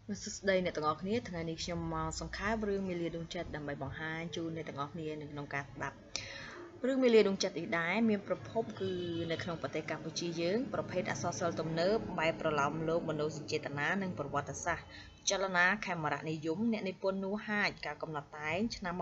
มันสุดใดในต่างออกนี้ทางนี้ខ្ញុំមកសង្ខេបរឿងមេលាដួងចិត្តដើម្បីបង្ហាញជូនអ្នកទាំងអស់គ្នានៅក្នុងការស្ដាប់រឿងមេលាដួងចិត្តនេះដែរមានប្រភពគឺនៅក្នុងប្រទេសកម្ពុជាយើងប្រភេទអក្សរសិល្ប៍ទំនើបបែបប្រឡំលោកមនោសញ្ចេតនានិងប្រវត្តិសាស្ត្រចលនាខេមរៈនិយមអ្នកនិពន្ធនោះហាចការកំណត់តែងឆ្នាំ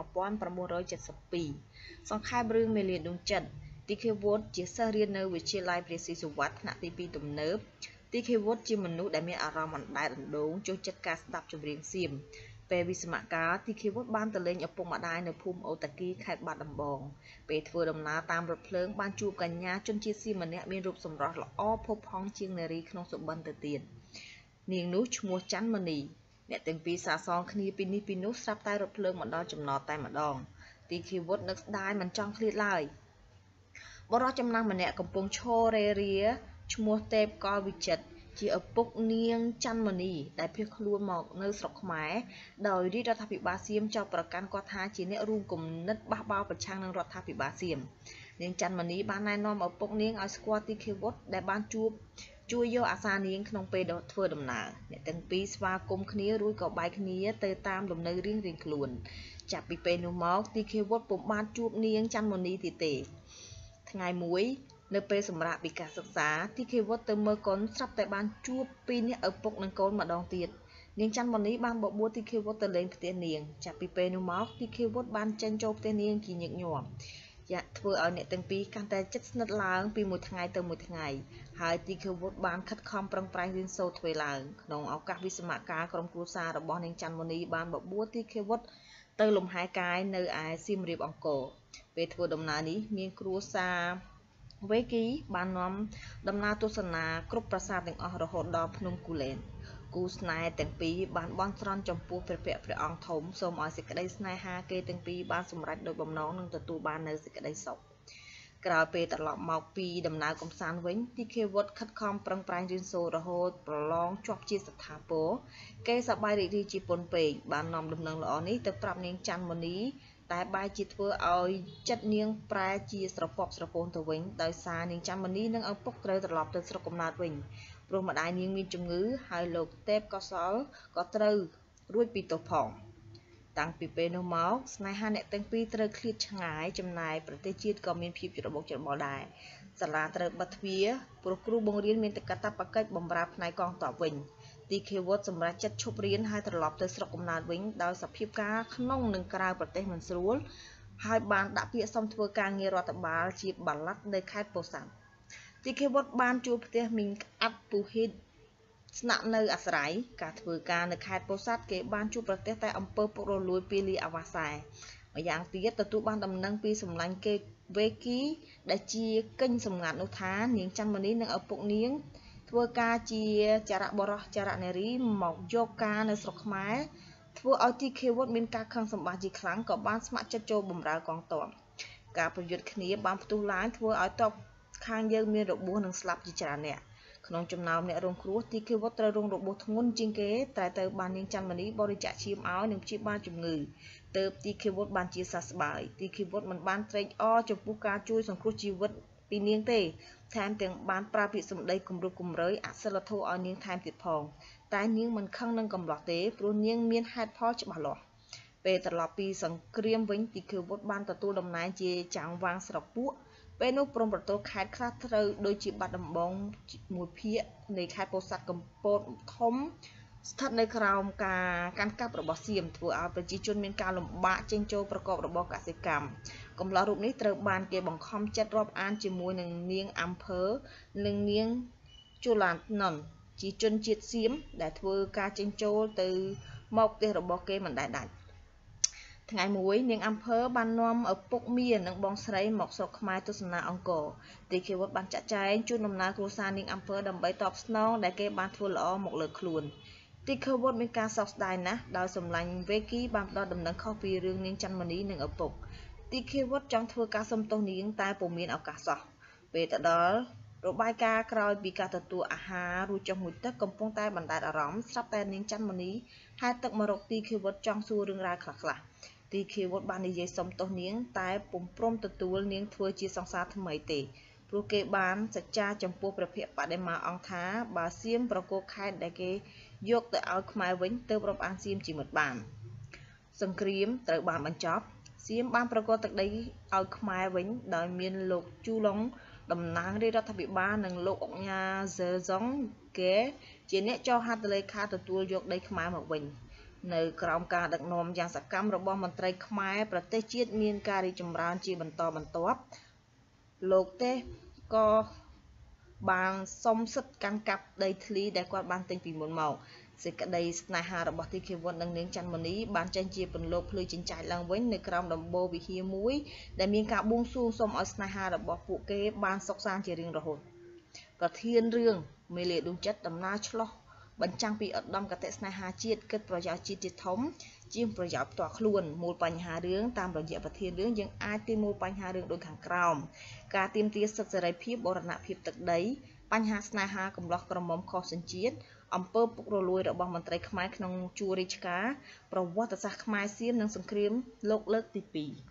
1972សង្ខេបរឿងមេលាដួងចិត្តទីឃេវុតជាសិស្សរៀននៅវិទ្យាល័យព្រះស៊ីសុវត្ថិថ្នាក់ទី2ទំនើបទីឃេវុតជាមនុស្សដែលមានអារម្មណ៍អណ្ដែតអណ្ដូងចូលចិត្តការស្ដាប់ចម្រៀងសៀមពេលវិស្សមកាលទីឃេវុតបានទៅលេងឪពុកម្ដាយនៅភូមិអូតាគីខេត្តបាត់ដំបងពេលធ្វើដំណើរតាមរថភ្លើងបានជួបកញ្ញាជនជាតិសៀមម្នាក់មានរូបសម្រស់ល្អផូរផង់ជាងនារីក្នុងសុបិនទៅទៀតនាងនោះឈ្មោះច័ន្ទមនីអ្នកទាំងពីរសាសងគ្នាពីនេះពីនោះស្រាប់តែរថភ្លើងមកដល់ចំណតតែម្ដងទីឃេវុតនឹកស្ដាយមិនចង់ឃ្លាតឡើយបរិះចំណាំម្នាក់កំពុងឈររេរាឈ្មោះទេពកលវិចិត្រជាឪពុកនាងច័ន្ទមនីដែលភៀសខ្លួនមកនៅស្រុកខ្មែរដោយរាជរដ្ឋាភិបាលសៀមចោទប្រកាន់គាត់ថាជាអ្នករួមគំនិតបះបោរប្រឆាំងនឹងរដ្ឋាភិបាលសៀមនាងច័ន្ទមនីបានណែនាំឪពុកនាងឲ្យស្គាល់ទីឃេវុតដែលបានជួយយកអាសានាងក្នុងពេលធ្វើដំណើរអ្នកទាំងពីរស្វាគមន៍គ្នារួចក៏បែកគ្នាទៅតាមលំនៅរៀងៗខ្លួនចាប់ពីពេលនោះមកទីឃេវុតពុំបានជួបនាងច័ន្ទមនីទៀតទេថ្ងៃមួយនៅពេលសម្រាប់ពីការសិក្សាទីឃេវុតទៅមើលកូនស្រាប់តែបានជួបពីរនាក់ឪពុកនិងកូនម្ដងទៀតនាងច័ន្ទមនីបានបបួលទីឃេវុតទៅលេងផ្ទះនាងចាប់ពីពេលនោះមកទីឃេវុតបានចេញចូលផ្ទះនាងជាញឹកញាប់ធ្វើឲ្យអ្នកទាំងពីរកាន់តែជិតស្និទ្ធឡើងពីមួយថ្ងៃទៅមួយថ្ងៃហើយទីឃេវុតបានខិតខំប្រឹងប្រែងរៀនសូត្រធ្វើឡើងក្នុងឱកាសវិស្សមកាលក្រុមគ្រួសាររបស់នាងច័ន្ទមនីបានបបួលទីឃេវុតទៅលំហែកាយនៅឯសៀមរាបអង្គរពេលធ្វើដំណើរនេះមានគ្រួសារវេគីបាននាំដំណើរទស្សនាគ្រប់ប្រាសាទទាំងអស់រហូតដល់ភ្នំគូលែនគូស្នេហ៍ទាំងពីរបានបន់ស្រន់ចំពោះព្រះភ័ក្ត្រព្រះអង្គធំសូមឲ្យសេចក្តីស្នេហាគេទាំងពីរបានសម្រេចដោយបំណងនឹងទទួលបាននូវសេចក្តីសុខក្រោយពេលត្រឡប់មកពីដំណើរកំសាន្តវិញទីឃេវុតខិតខំប្រឹងប្រែងរៀនសូត្ររហូតប្រឡងជាប់ជាស្ថាពរគេសប្បាយរីករាយជាពន់ពេកបាននាំដំណឹងល្អនេះទៅប្រាប់នាងច័ន្ទមនីតែបែរជាធ្វើឲ្យចិត្តនាងប្រែជាស្រពប់ស្រពោនទៅវិញដោយសារនាងច័ន្ទមនីនិងឪពុកត្រូវត្រឡប់ទៅស្រុកកំណើតវិញព្រោះម្ដាយនាងមានជំងឺហើយលោកទេពកោសលក៏ត្រូវរួចពីទោសផងតាំងពីពេលនោះមកស្នេហាអ្នកទាំងពីរត្រូវឃ្លាតឆ្ងាយចំណែកប្រទេសជាតិក៏មានភាពច្របូកច្របល់ដែរសាលាត្រូវបិទទ្វារព្រោះគ្រូបង្រៀនមានតែកាតព្វកិច្ចបម្រើផ្នែកកងទ័ពវិញទីឃេវុតសម្រាប់ចិត្តឈប់រៀនហើយត្រឡប់ទៅស្រុកកំណើតវិញដោយសភាពការក្នុងនិងក្រៅប្រទេសមិនស្រួលហើយបានដាក់ពាក្យសុំធ្វើការងាររដ្ឋបាលជាបាឡាត់នៅខេត្តពោធិ៍សាត់ទីឃេវុតបានជួលផ្ទះមីងអាត់ពូហ៊ីតស្នាក់នៅអាស្រ័យការធ្វើការនៅខេត្តពោធិ៍សាត់គេបានជួបប្រទះតែអំពើពុករលួយពាលីអាវ៉ាសែម្យ៉ាងទៀតទទួលបានដំណឹងពីសម្លាញ់គេវេគីដែលជាកិញ្ញសម្ងាត់នោះថានាងច័ន្ទមនីនិងឪពុកនាងធ្វើការជាចារៈបរោះចារៈនារីមកយកការនៅស្រុកខ្មែរធ្វើឲ្យទីឃេវុតមានការខឹងសម្បាជាខ្លាំងក៏បានស្ម័គ្រចិត្តចូលបម្រើកងទ័ពការប្រយុទ្ធគ្នាបានផ្ទុះឡើងធ្វើឲ្យទ័ពខាងយើងមានរបួសនិងស្លាប់ជាច្រើនអ្នកក្នុងចំណោមអ្នករងគ្រោះទីឃេវុតត្រូវរងរបួសធ្ងន់ជាងគេតែទៅបាននាងច័ន្ទមនីបរិច្ចាគឈាមឲ្យនិងព្យាបាលជំងឺទើបទីឃេវុតបានជាសះស្បើយទីឃេវុតមិនបានត្រេកអរចំពោះការជួយសង្គ្រោះជីវិតពីនាងទេថែមទាំងបានប្រើពាក្យសម្ដីគំរោះគំរើយអសិលធម៌ឲ្យនាងថែមទៀតផងតែនាងមិនខឹងនឹងកំឡោះទេព្រោះនាងមានហេតុផលច្បាស់លាស់ពេលត្រឡប់ពីសង្គ្រាមវិញទីឃេវុតបានទទួលតំណែងជាចាំងវាងស្រុកពួកពេលនោះព្រំប្រទល់ខេត្តខ្លះត្រូវដូចជាបាត់ដំបងមួយភាគនៃខេត្តពោធិ៍សាត់កំពតធំស្ថិតនៅក្រោមការកាន់កាប់របស់សៀមធ្វើឲ្យប្រជាជនមានការលំបាកចេញចូលប្រកបរបរកសិកម្មកំឡោះរូបនេះត្រូវបានគេបង្ខំចិត្តរាប់អានជាមួយនឹងនាងអំភើនិងនាងជូឡានណុនជាជនជាតិសៀមដែលធ្វើការចេញចូលទៅមកផ្ទះរបស់គេមិនដែលដាច់ថ្ងៃមួយនាងអំភើបាននាំឪពុកមានិងបងស្រីមកស្រុកខ្មែរទស្សនាអង្គរទីឃេវុតបានចាក់ចែងជូនដំណើរគ្រួសារនាងអំភើដើម្បីតបស្នងដែលគេបានធ្វើល្អមកលើខ្លួនទីឃេវុតមានការសោកស្ដាយណាស់ដោយសម្លាញ់វេគីបានផ្ដល់ដំណឹងខុសពីរឿងនាងច័ន្ទមនីនិងឪពុកទីឃេវុតចង់ធ្វើការសុំទោសនាងតែពុំមានឱកាសសោះពេលទៅដល់របាយការណ៍ក្រោយពីការទទួលអាហាររួចចុះមួយទឹកកំពុងតែបណ្ដែតអារម្មណ៍ស្រាប់តែនាងច័ន្ទមនីហែទឹកមករកទីឃេវុតចង់សួររឿងរ៉ាវខ្លះទីឃេវុតបាននិយាយសុំទោសនាងតែពុំព្រមទទួលនាងធ្វើជាសង្សារថ្មីទេព្រោះគេបានសច្ចាចំពោះព្រះភ័ក្ត្របដិមាអង្គថាបើសៀមប្រគល់ខេត្តដែលគេយកទៅឲ្យខ្មែរវិញទៅប្របានសៀមជាមិត្តបានសង្គ្រាមត្រូវបានបញ្ចប់សៀមបានប្រកាសទឹកដីឲ្យខ្មែរវិញដោយមានលោកជូឡុងតំណាងរាជរដ្ឋាភិបាលនិងលោកអុកញ៉ាហ្សឺសុងកែជាអ្នកចុះហត្ថលេខាទទួលយកដីខ្មែរមកវិញនៅក្រោមការដឹកនាំយ៉ាងសកម្មរបស់មន្ត្រីខ្មែរប្រទេសជាតិមានការរីកចម្រើនជាបន្តបន្ទាប់លោកទេសក៏បានសុំសិទ្ធិកាន់កាប់ដីធ្លីដែលគាត់បានទិញពីមុនមកសេចក្តីស្នេហារបស់ទីឃេវុឌ្ឍនិងនាងច័ន្ទមនីបានចេញជាពន្លកភ្លឺចិញ្ចាចឡើងវិញនៅក្រោមដំបូលវិហារមួយដែលមានការបួងសួងសុំឲ្យស្នេហារបស់ពួកគេបានសុខសាន្តជារៀងរហូតប្រធានរឿងមេលាដួងចិត្តដំណើរឆ្លោះបញ្ចាំងពីឧត្តមកតេស្នេហាជាតិគិតប្រយោជន៍ជាតិជាធំជាងប្រយោជន៍ផ្ទាល់ខ្លួនមូលបញ្ហារឿងតាមរយៈប្រធានរឿងយើងអាចទាញមូលបញ្ហារឿងដូចខាងក្រោមការទាមទារសិទ្ធិសេរីភាពបូរណភាពទឹកដីបញ្ហាស្នេហាកំឡោះក្រមុំខុសសញ្ជាតិអំពើពុករលួយរបស់មន្ត្រីខ្មែរក្នុងជួររាជការប្រវត្តិសាស្ត្រខ្មែរសៀមនិងសង្គ្រាមលោកលើកទី2